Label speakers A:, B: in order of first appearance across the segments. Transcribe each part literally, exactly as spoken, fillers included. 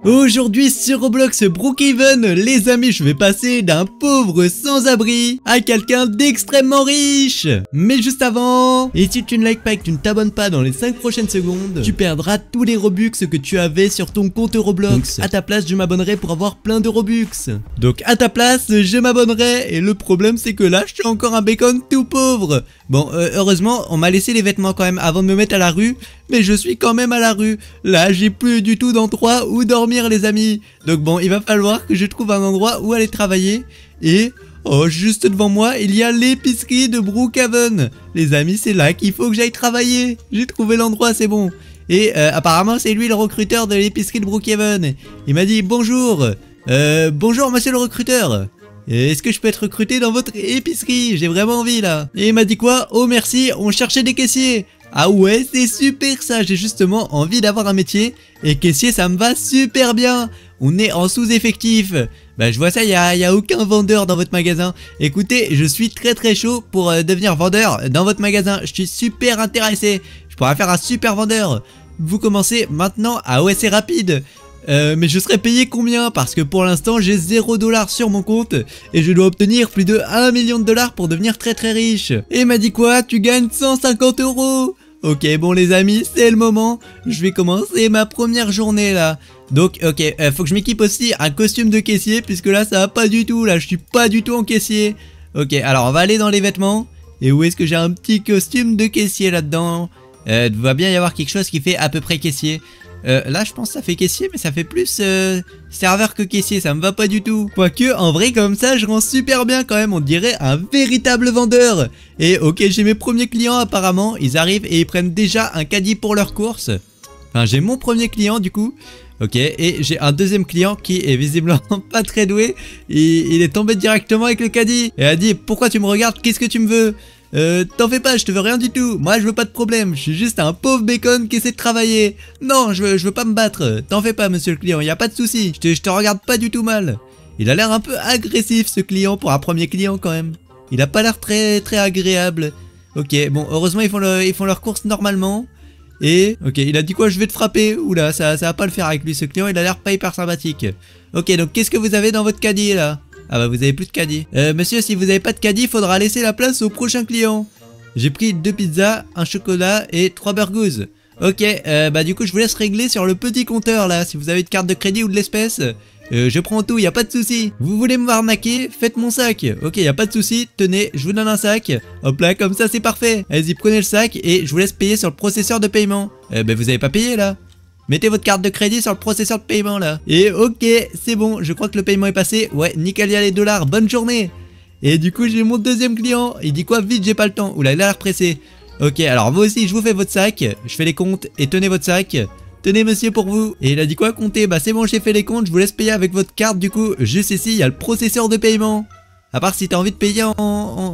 A: Aujourd'hui sur Roblox Brookhaven, les amis, je vais passer d'un pauvre sans-abri à quelqu'un d'extrêmement riche. Mais juste avant, et si tu ne likes pas et que tu ne t'abonnes pas dans les cinq prochaines secondes, tu perdras tous les Robux que tu avais sur ton compte Roblox. Donc, à ta place, je m'abonnerai pour avoir plein de Robux. Donc à ta place, je m'abonnerai. Et le problème, c'est que là, je suis encore un bacon tout pauvre. Bon, euh, heureusement, on m'a laissé les vêtements quand même avant de me mettre à la rue. Mais je suis quand même à la rue. Là, j'ai plus du tout d'endroit où dormir, les amis. Donc bon, il va falloir que je trouve un endroit où aller travailler. Et, oh, juste devant moi, il y a l'épicerie de Brookhaven. Les amis, c'est là qu'il faut que j'aille travailler. J'ai trouvé l'endroit, c'est bon. Et euh, apparemment, c'est lui le recruteur de l'épicerie de Brookhaven. Il m'a dit, bonjour. Euh, bonjour, monsieur le recruteur. Est-ce que je peux être recruté dans votre épicerie? J'ai vraiment envie, là. Et il m'a dit quoi? Oh, merci, on cherchait des caissiers. Ah ouais, c'est super ça, j'ai justement envie d'avoir un métier. Et caissier, ça me va super bien. On est en sous-effectif. Bah je vois ça, il n'y a, y a aucun vendeur dans votre magasin. Écoutez, je suis très très chaud pour euh, devenir vendeur dans votre magasin. Je suis super intéressé. Je pourrais faire un super vendeur. Vous commencez maintenant. Ah ouais, c'est rapide. Euh, mais je serai payé combien? Parce que pour l'instant j'ai zéro dollar sur mon compte et je dois obtenir plus de un million de dollars pour devenir très très riche. Et il m'a dit quoi? Tu gagnes cent cinquante euros. Ok, bon les amis, c'est le moment. Je vais commencer ma première journée là. Donc ok, euh, faut que je m'équipe aussi un costume de caissier, puisque là ça va pas du tout. Là je suis pas du tout en caissier. Ok, alors on va aller dans les vêtements. Et où est-ce que j'ai un petit costume de caissier là-dedans? euh, Il doit bien y avoir quelque chose qui fait à peu près caissier. Euh, là je pense que ça fait caissier, mais ça fait plus euh, serveur que caissier, ça me va pas du tout. Quoique en vrai comme ça je rends super bien quand même, on dirait un véritable vendeur. Et ok, j'ai mes premiers clients apparemment, ils arrivent et ils prennent déjà un caddie pour leurs courses. Enfin j'ai mon premier client du coup. Ok, et j'ai un deuxième client qui est visiblement pas très doué. Il, il est tombé directement avec le caddie et a dit, pourquoi tu me regardes, qu'est-ce que tu me veux? Euh, t'en fais pas, je te veux rien du tout. Moi, je veux pas de problème. Je suis juste un pauvre bacon qui essaie de travailler. Non, je veux, je veux pas me battre. T'en fais pas, monsieur le client. Y a pas de souci. Je te, je te regarde pas du tout mal. Il a l'air un peu agressif, ce client, pour un premier client quand même. Il a pas l'air très, très agréable. Ok, bon, heureusement, ils font, le, ils font leurs courses normalement. Et, ok, il a dit quoi? Je vais te frapper. Oula, ça, ça va pas le faire avec lui, ce client. Il a l'air pas hyper sympathique. Ok, donc qu'est-ce que vous avez dans votre caddie là? Ah bah vous avez plus de caddie. Euh, monsieur, si vous avez pas de caddie, faudra laisser la place au prochain client. J'ai pris deux pizzas, un chocolat et trois burgers. Ok, euh, bah du coup je vous laisse régler sur le petit compteur là. Si vous avez une carte de crédit ou de l'espèce, euh, je prends tout, y a pas de souci. Vous voulez me arnaquer? Faites mon sac. Ok, y a pas de souci. Tenez, je vous donne un sac. Hop là, comme ça c'est parfait. Allez-y, prenez le sac et je vous laisse payer sur le processeur de paiement. Euh, bah vous avez pas payé là. Mettez votre carte de crédit sur le processeur de paiement là. Et ok, c'est bon, je crois que le paiement est passé. Ouais, nickel, y a les dollars, bonne journée. Et du coup j'ai mon deuxième client. Il dit quoi? Vite, j'ai pas le temps. Oula, il a l'air pressé. Ok, alors vous aussi je vous fais votre sac. Je fais les comptes et tenez votre sac. Tenez monsieur pour vous. Et il a dit quoi? Compter? Bah c'est bon, j'ai fait les comptes. Je vous laisse payer avec votre carte du coup. Juste ici, il y a le processeur de paiement. À part si t'as envie de payer en, en,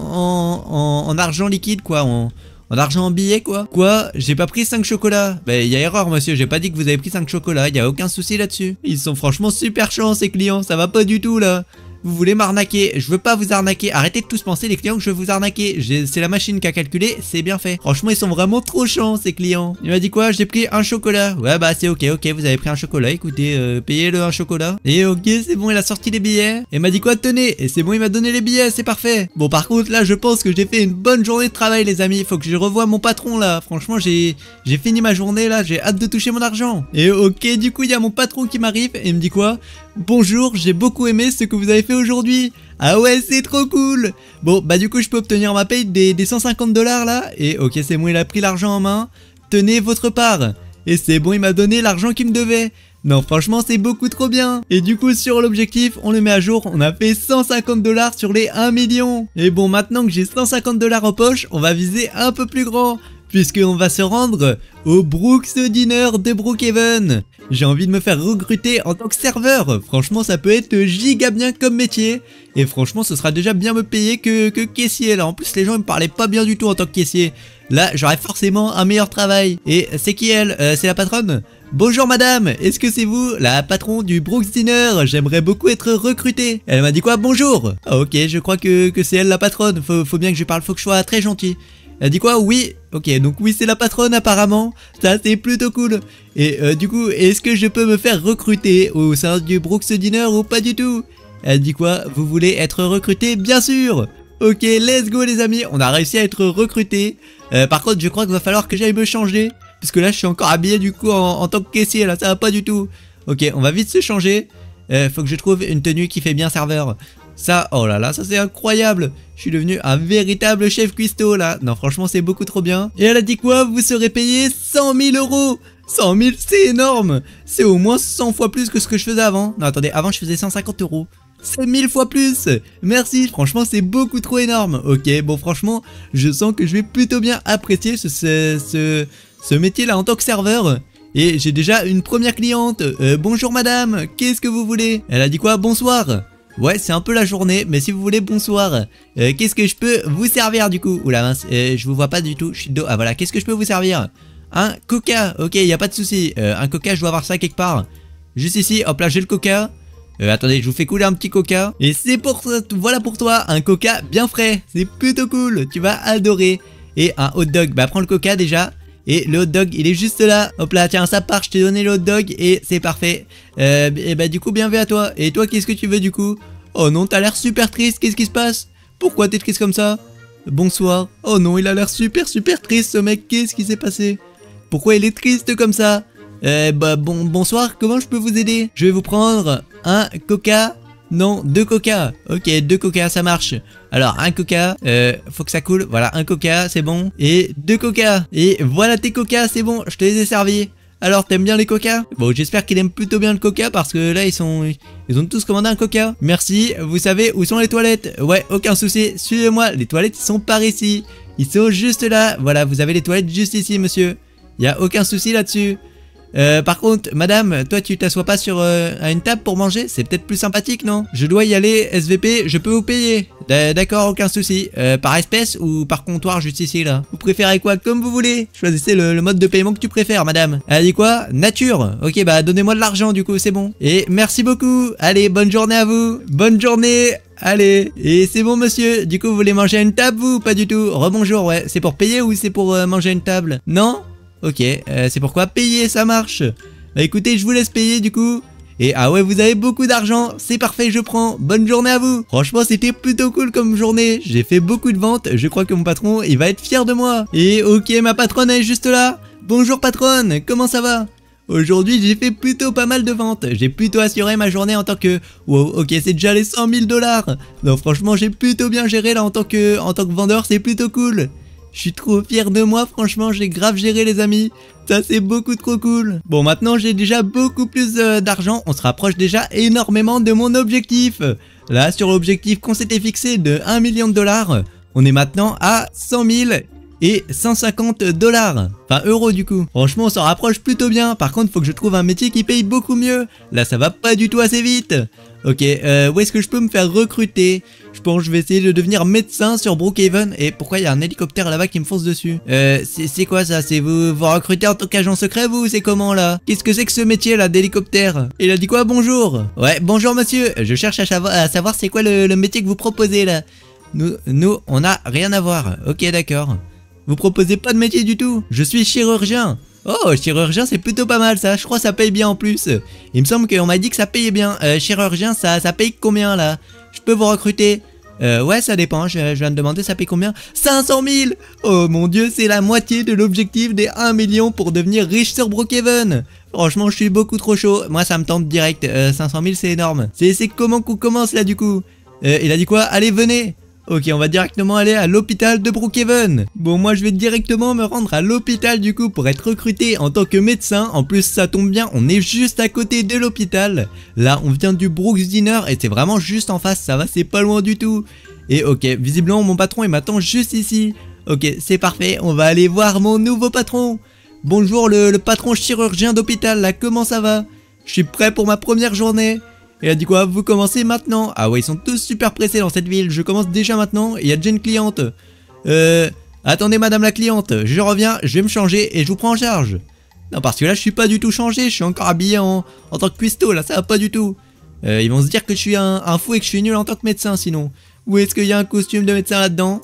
A: en, en, en argent liquide quoi, en... En argent en billet quoi? Quoi? J'ai pas pris cinq chocolats. Bah y a erreur monsieur, j'ai pas dit que vous avez pris cinq chocolats, y a aucun souci là-dessus. Ils sont franchement super chiants ces clients, ça va pas du tout là. Vous voulez m'arnaquer? Je veux pas vous arnaquer. Arrêtez de tous penser les clients que je veux vous arnaquer. C'est la machine qui a calculé, c'est bien fait. Franchement ils sont vraiment trop chiants ces clients. Il m'a dit quoi? J'ai pris un chocolat. Ouais bah c'est ok, ok, vous avez pris un chocolat. Écoutez, euh, payez-le un chocolat. Et ok, c'est bon, il a sorti les billets. Et m'a dit quoi? Tenez. Et c'est bon, il m'a donné les billets, c'est parfait. Bon par contre là je pense que j'ai fait une bonne journée de travail les amis. Faut que je revoie mon patron là. Franchement j'ai j'ai fini ma journée là, j'ai hâte de toucher mon argent. Et ok, du coup il y a mon patron qui m'arrive et il me dit quoi? Bonjour, j'ai beaucoup aimé ce que vous avez fait aujourd'hui. Ah ouais, c'est trop cool. Bon, bah du coup, je peux obtenir ma paye des, des cent cinquante dollars là. Et ok, c'est bon, il a pris l'argent en main. Tenez votre part. Et c'est bon, il m'a donné l'argent qu'il me devait. Non, franchement, c'est beaucoup trop bien. Et du coup, sur l'objectif, on le met à jour. On a fait cent cinquante dollars sur les un million. Et bon, maintenant que j'ai cent cinquante dollars en poche, on va viser un peu plus grand. Puisqu'on va se rendre au Brooks Dinner de Brookhaven. J'ai envie de me faire recruter en tant que serveur. Franchement ça peut être giga bien comme métier. Et franchement ce sera déjà bien me payer que, que caissier là. En plus les gens ils me parlaient pas bien du tout en tant que caissier. Là j'aurai forcément un meilleur travail. Et c'est qui elle? euh, C'est la patronne? Bonjour madame, est-ce que c'est vous, la patron du Brooks Dinner? J'aimerais beaucoup être recrutée. Elle m'a dit quoi? Bonjour. Ah, ok, je crois que, que c'est elle la patronne. Faut, faut bien que je parle, faut que je sois très gentil. Elle dit quoi? Oui. Ok, donc oui, c'est la patronne apparemment. Ça, c'est plutôt cool. Et euh, du coup, est-ce que je peux me faire recruter au sein du Brooks Dinner ou pas du tout? Elle dit quoi? Vous voulez être recruté? Bien sûr. Ok, let's go les amis. On a réussi à être recruté. Euh, par contre, je crois qu'il va falloir que j'aille me changer. Parce que là, je suis encore habillé du coup en, en tant que caissier. Là, ça va pas du tout. Ok, on va vite se changer. Euh, faut que je trouve une tenue qui fait bien serveur. Ça, oh là là, ça c'est incroyable. Je suis devenu un véritable chef cuistot là. Non, franchement, c'est beaucoup trop bien. Et elle a dit quoi? Vous serez payé cent mille euros. cent mille, c'est énorme. C'est au moins cent fois plus que ce que je faisais avant. Non, attendez, avant je faisais cent cinquante euros. C'est mille fois plus. Merci, franchement, c'est beaucoup trop énorme. Ok, bon, franchement, je sens que je vais plutôt bien apprécier ce, ce, ce, ce métier là en tant que serveur. Et j'ai déjà une première cliente. Euh, bonjour madame, qu'est-ce que vous voulez? Elle a dit quoi? Bonsoir. Ouais, c'est un peu la journée, mais si vous voulez, bonsoir. Euh, qu'est-ce que je peux vous servir du coup? Oula mince, euh, je vous vois pas du tout, je suis dos. Ah voilà, qu'est-ce que je peux vous servir? Un coca, ok, y a pas de souci. Euh, un coca, je dois avoir ça quelque part. Juste ici, hop là, j'ai le coca. Euh, attendez, je vous fais couler un petit coca. Et c'est pour ça, voilà pour toi, un coca bien frais. C'est plutôt cool, tu vas adorer. Et un hot dog, bah prends le coca déjà. Et le hot dog, il est juste là. Hop là, tiens, ça part, je t'ai donné le hot dog et c'est parfait. Euh, et bah du coup, bien vu à toi. Et toi, qu'est-ce que tu veux du coup? Oh non, t'as l'air super triste, qu'est-ce qui se passe? Pourquoi t'es triste comme ça? Bonsoir. Oh non, il a l'air super super triste ce mec, qu'est-ce qui s'est passé? Pourquoi il est triste comme ça? Euh, bah bon, bonsoir, comment je peux vous aider? Je vais vous prendre un coca. Non, deux coca. Ok, deux coca, ça marche. Alors, un coca, euh, faut que ça coule. Voilà, un coca, c'est bon. Et deux coca. Et voilà tes coca, c'est bon, je te les ai servis. Alors, t'aimes bien les coca? Bon, j'espère qu'il aime plutôt bien le coca parce que là, ils sont, ils ont tous commandé un coca. Merci, vous savez où sont les toilettes? Ouais, aucun souci, suivez-moi. Les toilettes, ils sont par ici. Ils sont juste là. Voilà, vous avez les toilettes juste ici, monsieur. Il y a aucun souci là-dessus. Euh, par contre, madame, toi tu t'assois pas sur euh, à une table pour manger? C'est peut-être plus sympathique, non? Je dois y aller, S V P, je peux vous payer. D'accord, aucun souci. Euh, par espèce ou par comptoir juste ici, là? Vous préférez quoi? Comme vous voulez. Choisissez le, le mode de paiement que tu préfères, madame. Elle a dit quoi? Nature. Ok, bah donnez-moi de l'argent du coup, c'est bon. Et merci beaucoup. Allez, bonne journée à vous. Bonne journée. Allez, et c'est bon monsieur, du coup vous voulez manger à une table vous? Pas du tout. Rebonjour, ouais. C'est pour payer ou c'est pour euh, manger à une table? Non? Ok, euh, c'est pourquoi payer, ça marche. Bah écoutez, je vous laisse payer du coup. Et ah ouais, vous avez beaucoup d'argent, c'est parfait, je prends. Bonne journée à vous. Franchement, c'était plutôt cool comme journée. J'ai fait beaucoup de ventes, je crois que mon patron, il va être fier de moi. Et ok, ma patronne est juste là. Bonjour patronne, comment ça va? Aujourd'hui, j'ai fait plutôt pas mal de ventes. J'ai plutôt assuré ma journée en tant que... Wow, ok, c'est déjà les cent mille dollars. Non, franchement, j'ai plutôt bien géré là en tant que, en tant que vendeur, c'est plutôt cool. Je suis trop fier de moi, franchement, j'ai grave géré les amis. Ça, c'est beaucoup trop cool. Bon, maintenant, j'ai déjà beaucoup plus euh, d'argent. On se rapproche déjà énormément de mon objectif. Là, sur l'objectif qu'on s'était fixé de un million de dollars, on est maintenant à cent mille et cent cinquante dollars. Enfin, euros du coup. Franchement, on s'en rapproche plutôt bien. Par contre, faut que je trouve un métier qui paye beaucoup mieux. Là, ça va pas du tout assez vite. Ok, euh, où est-ce que je peux me faire recruter? Je pense que je vais essayer de devenir médecin sur Brookhaven. Et pourquoi il y a un hélicoptère là-bas qui me fonce dessus? Euh, c'est quoi ça? C'est vous vous recrutez en tant qu'agent secret vous? C'est comment là? Qu'est-ce que c'est que ce métier là d'hélicoptère? Il a dit quoi? Bonjour. Ouais, bonjour monsieur. Je cherche à savoir, à savoir c'est quoi le, le métier que vous proposez là. Nous, nous, on a rien à voir. Ok, d'accord. Vous proposez pas de métier du tout? Je suis chirurgien. Oh, chirurgien, c'est plutôt pas mal ça. Je crois que ça paye bien en plus. Il me semble qu'on m'a dit que ça payait bien. Euh, chirurgien, ça, ça paye combien là? Je peux vous recruter? Euh, ouais, ça dépend. Je, je viens de demander, ça paye combien? cinq cent mille! Oh mon dieu, c'est la moitié de l'objectif des un million pour devenir riche sur Brookhaven. Franchement, je suis beaucoup trop chaud. Moi, ça me tente direct. Euh, cinq cent mille, c'est énorme. C'est comment qu'on commence là du coup? euh, Il a dit quoi? Allez, venez! Ok, on va directement aller à l'hôpital de Brookhaven. Bon, moi je vais directement me rendre à l'hôpital du coup pour être recruté en tant que médecin. En plus, ça tombe bien, on est juste à côté de l'hôpital. Là, on vient du Brooks Dinner et c'est vraiment juste en face, ça va, c'est pas loin du tout. Et ok, visiblement mon patron il m'attend juste ici. Ok, c'est parfait, on va aller voir mon nouveau patron. Bonjour le, le patron chirurgien d'hôpital là, comment ça va? Je suis prêt pour ma première journée. Et elle a dit quoi? Vous commencez maintenant? Ah ouais, ils sont tous super pressés dans cette ville. Je commence déjà maintenant. Et il y a déjà une cliente. Euh... Attendez madame la cliente. Je reviens, je vais me changer et je vous prends en charge. Non, parce que là, je suis pas du tout changé. Je suis encore habillé en, en tant que cuistot. Là, ça va pas du tout. Euh, ils vont se dire que je suis un, un fou et que je suis nul en tant que médecin sinon. Où est-ce qu'il y a un costume de médecin là-dedans?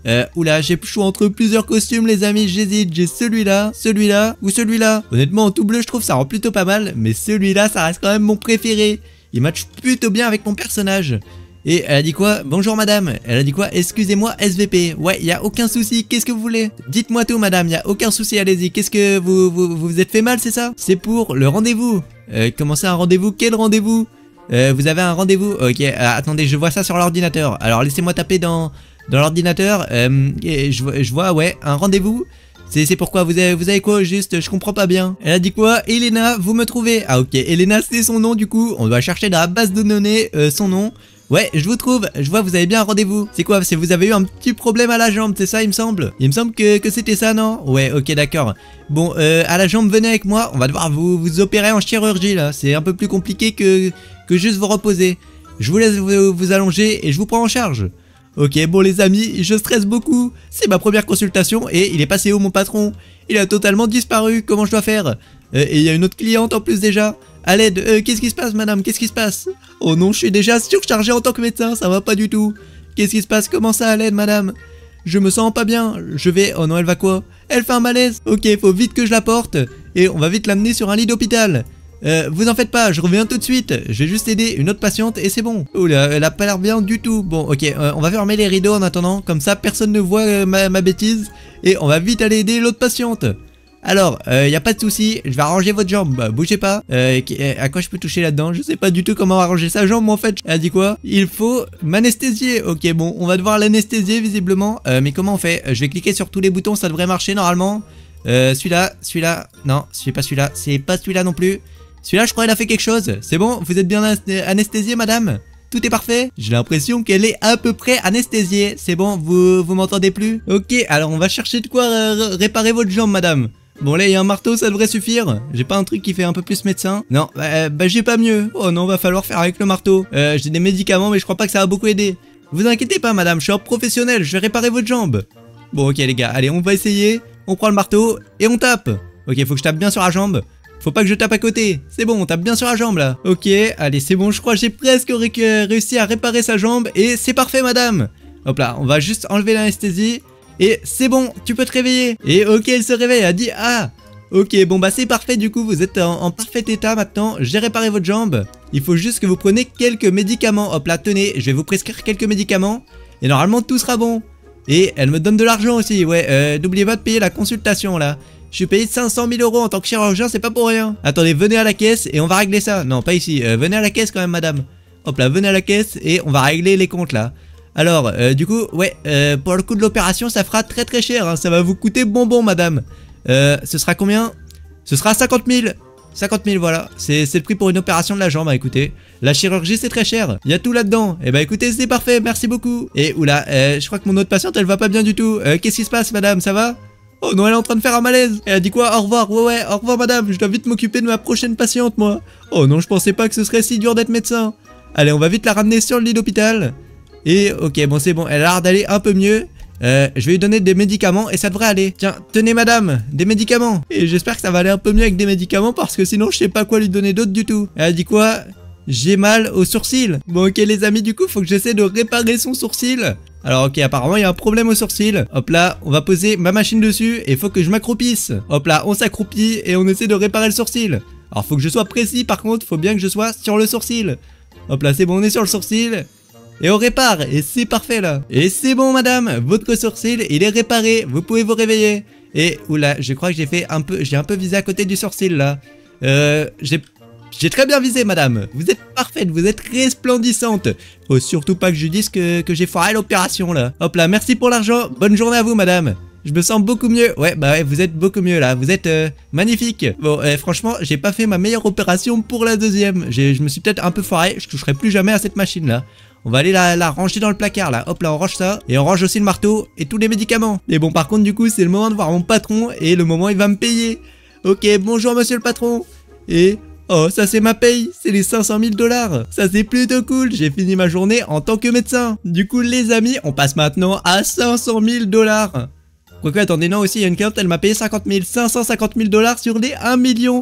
A: Euh, oula, j'ai le choix entre plusieurs costumes les amis, j'hésite, j'ai celui-là, celui-là ou celui-là. Honnêtement en tout bleu je trouve ça rend plutôt pas mal, mais celui-là ça reste quand même mon préféré. Il match plutôt bien avec mon personnage. Et elle a dit quoi? Bonjour madame. Elle a dit quoi? Excusez-moi S V P. Ouais, y a aucun souci, qu'est-ce que vous voulez? Dites-moi tout madame, y a aucun souci, allez-y. Qu'est-ce que vous, vous vous vous êtes fait mal, c'est ça? C'est pour le rendez-vous. Euh, comment ça un rendez-vous? Quel rendez-vous? Euh, vous avez un rendez-vous? Ok, euh, attendez, je vois ça sur l'ordinateur. Alors laissez-moi taper dans... Dans l'ordinateur, euh, je, vois, je vois, ouais, un rendez-vous. C'est pourquoi vous avez, vous avez quoi juste? Je comprends pas bien. Elle a dit quoi? Elena, vous me trouvez? Ah ok, Elena c'est son nom du coup. On doit chercher dans la base de données euh, son nom. Ouais, je vous trouve. Je vois, vous avez bien un rendez-vous. C'est quoi? C'est vous avez eu un petit problème à la jambe, c'est ça il me semble? Il me semble que, que c'était ça, non? Ouais, ok, d'accord. Bon, euh, à la jambe, venez avec moi. On va devoir vous, vous opérer en chirurgie là. C'est un peu plus compliqué que, que juste vous reposer. Je vous laisse vous, vous allonger et je vous prends en charge. Ok, bon les amis, je stresse beaucoup. C'est ma première consultation et il est passé où mon patron? Il a totalement disparu, comment je dois faire? euh, Et il y a une autre cliente en plus déjà. À l'aide, euh, qu'est-ce qui se passe madame? Qu'est-ce qui se passe? Oh non, je suis déjà surchargé en tant que médecin, ça va pas du tout. Qu'est-ce qui se passe? Comment ça à l'aide madame? Je me sens pas bien, je vais... Oh non, elle va quoi? Elle fait un malaise. Ok, faut vite que je la porte. Et on va vite l'amener sur un lit d'hôpital. Euh, vous en faites pas, je reviens tout de suite. Je vais juste aider une autre patiente et c'est bon. Oula, elle a pas l'air bien du tout. Bon, ok, euh, on va fermer les rideaux en attendant. Comme ça, personne ne voit euh, ma, ma bêtise. Et on va vite aller aider l'autre patiente. Alors, euh, y a pas de souci, je vais arranger votre jambe. Bah, bougez pas. Euh, à quoi je peux toucher là-dedans? Je sais pas du tout comment arranger sa jambe en fait. Elle a dit quoi? Il faut m'anesthésier. Ok, bon, on va devoir l'anesthésier visiblement. Euh, mais comment on fait? Je vais cliquer sur tous les boutons, ça devrait marcher normalement. Euh, celui-là, celui-là. Non, c'est pas celui-là. C'est pas celui-là non plus. Celui-là, je crois qu'il a fait quelque chose. C'est bon? Vous êtes bien anesthésiée, madame? Tout est parfait? J'ai l'impression qu'elle est à peu près anesthésiée. C'est bon? Vous, vous m'entendez plus? Ok, alors on va chercher de quoi réparer votre jambe, madame. Bon, là, il y a un marteau, ça devrait suffire. J'ai pas un truc qui fait un peu plus médecin? Non, bah, bah j'ai pas mieux. Oh non, va falloir faire avec le marteau. Euh, j'ai des médicaments, mais je crois pas que ça va beaucoup aider. Vous inquiétez pas, madame, je suis un professionnel. Je vais réparer votre jambe. Bon, ok, les gars, allez, on va essayer. On prend le marteau et on tape. Ok, faut que je tape bien sur la jambe. Faut pas que je tape à côté. C'est bon, on tape bien sur la jambe là. Ok, allez, c'est bon, je crois que j'ai presque ré réussi à réparer sa jambe. Et c'est parfait, madame. Hop là, on va juste enlever l'anesthésie. Et c'est bon, tu peux te réveiller. Et ok, elle se réveille, elle a dit ah. Ok, bon bah c'est parfait du coup, vous êtes en, en parfait état maintenant. J'ai réparé votre jambe. Il faut juste que vous preniez quelques médicaments. Hop là, tenez, je vais vous prescrire quelques médicaments. Et normalement tout sera bon. Et elle me donne de l'argent aussi, ouais. Euh, n'oubliez pas de payer la consultation là. Je suis payé cinq cent mille euros en tant que chirurgien, c'est pas pour rien. Attendez, venez à la caisse et on va régler ça. Non, pas ici. Euh, venez à la caisse quand même, madame. Hop là, venez à la caisse et on va régler les comptes là. Alors, euh, du coup, ouais, euh, pour le coût de l'opération, ça fera très très cher. Hein, ça va vous coûter bonbon, madame. Euh, ce sera combien? Ce sera cinquante mille. cinquante mille, voilà. C'est le prix pour une opération de la jambe, hein, écoutez. La chirurgie, c'est très cher. Il y a tout là-dedans. Et bah écoutez, c'est parfait, merci beaucoup. Et oula, euh, je crois que mon autre patiente, elle va pas bien du tout. Euh, Qu'est-ce qui se passe, madame? Ça va? Oh non, elle est en train de faire un malaise. Elle a dit quoi? Au revoir. Ouais, ouais, au revoir, madame. Je dois vite m'occuper de ma prochaine patiente, moi. Oh non, je pensais pas que ce serait si dur d'être médecin. Allez, on va vite la ramener sur le lit d'hôpital. Et ok, bon, c'est bon. Elle a l'air d'aller un peu mieux. Euh, je vais lui donner des médicaments et ça devrait aller. Tiens, tenez, madame, des médicaments. Et j'espère que ça va aller un peu mieux avec des médicaments parce que sinon, je sais pas quoi lui donner d'autre du tout. Elle a dit quoi? J'ai mal au sourcil. Bon, ok, les amis, du coup, faut que j'essaie de réparer son sourcil. Alors ok, apparemment il y a un problème au sourcil. Hop là, on va poser ma machine dessus et faut que je m'accroupisse. Hop là, on s'accroupit et on essaie de réparer le sourcil. Alors faut que je sois précis, par contre, faut bien que je sois sur le sourcil. Hop là, c'est bon, on est sur le sourcil. Et on répare, et c'est parfait là. Et c'est bon madame, votre sourcil, il est réparé, vous pouvez vous réveiller. Et oula, je crois que j'ai fait un peu, j'ai un peu visé à côté du sourcil là. Euh, j'ai... J'ai très bien visé, madame. Vous êtes parfaite, vous êtes resplendissante. Faut surtout pas que je dise que, que j'ai foiré l'opération, là. Hop là, merci pour l'argent. Bonne journée à vous, madame. Je me sens beaucoup mieux. Ouais, bah ouais, vous êtes beaucoup mieux, là. Vous êtes euh, magnifique. Bon, euh, franchement, j'ai pas fait ma meilleure opération pour la deuxième. Je me suis peut-être un peu foiré. Je toucherai plus jamais à cette machine-là. On va aller la, la ranger dans le placard, là. Hop là, on range ça. Et on range aussi le marteau et tous les médicaments. Et bon, par contre, du coup, c'est le moment de voir mon patron. Et le moment, il va me payer. Ok, bonjour, monsieur le patron. Et... oh, ça c'est ma paye, c'est les cinq cent mille dollars. Ça c'est plutôt cool, j'ai fini ma journée en tant que médecin. Du coup les amis, on passe maintenant à cinq cent mille dollars. Quoique attendez, non aussi, il y a une cliente, elle m'a payé cinquante mille, cinq cent cinquante mille dollars sur les un million.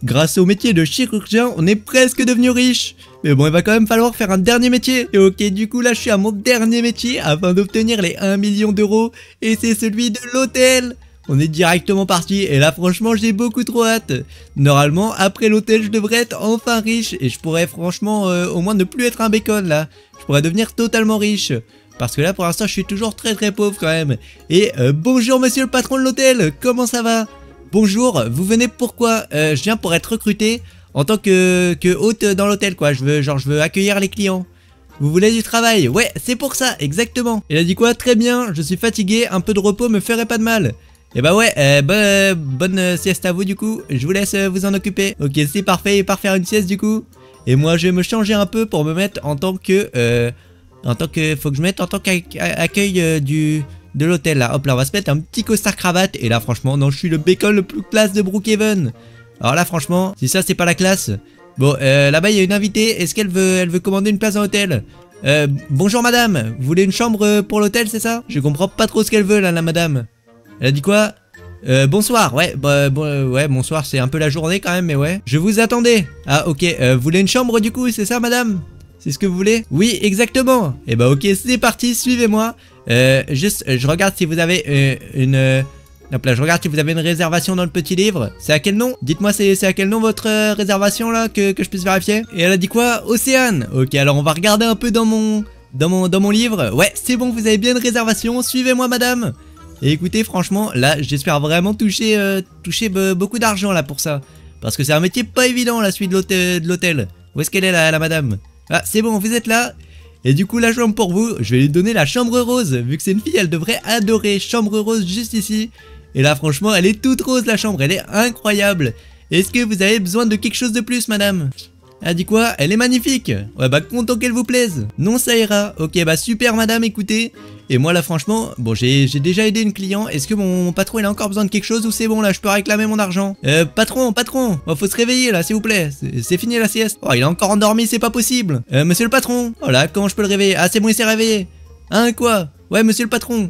A: grâce au métier de chirurgien, on est presque devenu riche. Mais bon, il va quand même falloir faire un dernier métier. Et ok, du coup là je suis à mon dernier métier afin d'obtenir les un million d'euros. Et c'est celui de l'hôtel. On est directement parti et là franchement j'ai beaucoup trop hâte. Normalement après l'hôtel je devrais être enfin riche. Et je pourrais franchement euh, au moins ne plus être un bacon là. Je pourrais devenir totalement riche. Parce que là pour l'instant je suis toujours très très pauvre quand même. Et euh, bonjour monsieur le patron de l'hôtel, comment ça va? Bonjour, vous venez pourquoi? euh, Je viens pour être recruté en tant que, que hôte dans l'hôtel quoi. Je veux genre je veux accueillir les clients. Vous voulez du travail? Ouais, c'est pour ça, exactement. Il a dit quoi? Très bien, je suis fatigué, un peu de repos me ferait pas de mal. Et bah ouais, euh, bah, euh, bonne euh, sieste à vous du coup. Je vous laisse euh, vous en occuper. Ok, c'est parfait, et par faire une sieste du coup. Et moi je vais me changer un peu pour me mettre en tant que... Euh, en tant que... Faut que je me mette en tant qu'accueil euh, du... de l'hôtel là. Hop là, on va se mettre un petit costard cravate. Et là franchement, non, je suis le bacon le plus classe de Brookhaven. Alors là franchement, si ça c'est pas la classe... Bon, euh, là-bas il y a une invitée. Est-ce qu'elle veut, elle veut commander une place dans l'hôtel? Euh, bonjour madame, vous voulez une chambre pour l'hôtel, c'est ça? Je comprends pas trop ce qu'elle veut là, la madame. Elle a dit quoi? Euh, bonsoir, ouais, bah, bon, euh, ouais, bonsoir, c'est un peu la journée quand même, mais ouais. Je vous attendais. Ah, ok, euh, vous voulez une chambre du coup, c'est ça, madame? C'est ce que vous voulez? Oui, exactement. Et bah, ok, c'est parti, suivez-moi. Euh, juste, euh, je regarde si vous avez euh, une... Euh, hop là, je regarde si vous avez une réservation dans le petit livre. C'est à quel nom? Dites-moi, c'est à quel nom votre euh, réservation là, que, que je puisse vérifier? Et elle a dit quoi? Océane. Ok, alors on va regarder un peu dans mon... Dans mon, dans mon livre. Ouais, c'est bon, vous avez bien une réservation, suivez-moi, madame. Et écoutez, franchement, là, j'espère vraiment toucher, euh, toucher beaucoup d'argent là pour ça. Parce que c'est un métier pas évident, la suite de l'hôtel. Où est-ce qu'elle est, la, la madame? Ah, c'est bon, vous êtes là. Et du coup, la chambre pour vous, je vais lui donner la chambre rose. Vu que c'est une fille, elle devrait adorer. Chambre rose juste ici. Et là, franchement, elle est toute rose, la chambre. Elle est incroyable. Est-ce que vous avez besoin de quelque chose de plus, madame? Elle dit quoi? Elle est magnifique. Ouais bah content qu'elle vous plaise. Non ça ira. Ok bah super madame, écoutez. Et moi là franchement, bon j'ai déjà aidé une client. Est-ce que mon, mon patron il a encore besoin de quelque chose ou c'est bon là je peux réclamer mon argent? Euh patron, patron, oh, faut se réveiller là s'il vous plaît. C'est fini la sieste. Oh il est encore endormi, c'est pas possible. Euh monsieur le patron. Oh là comment je peux le réveiller? Ah c'est bon il s'est réveillé. Hein quoi? Ouais monsieur le patron.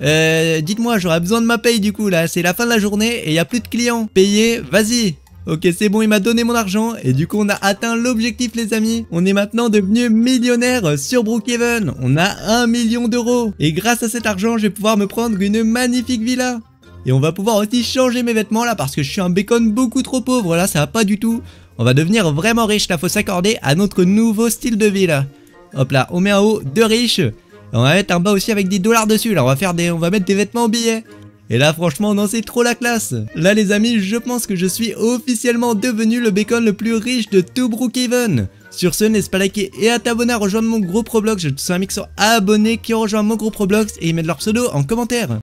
A: Euh dites-moi j'aurais besoin de ma paye du coup là. C'est la fin de la journée et il y a plus de clients. Payez, vas-y. Ok c'est bon il m'a donné mon argent et du coup on a atteint l'objectif les amis. On est maintenant devenu millionnaire sur Brookhaven. On a un million d'euros. Et grâce à cet argent je vais pouvoir me prendre une magnifique villa. Et on va pouvoir aussi changer mes vêtements là parce que je suis un bacon beaucoup trop pauvre là ça va pas du tout. On va devenir vraiment riche là, faut s'accorder à notre nouveau style de vie là. Hop là on met un haut de riche. Et on va mettre un bas aussi avec des dollars dessus là, on va faire des, on va mettre des vêtements en billets. Et là franchement non c'est trop la classe. Là les amis je pense que je suis officiellement devenu le bacon le plus riche de tout Brookhaven. Sur ce n'hésite pas à liker et à t'abonner à rejoindre mon groupe Roblox. Je te souhaite un mix sur abonnés qui ont rejoint mon groupe Roblox et ils mettent leur pseudo en commentaire.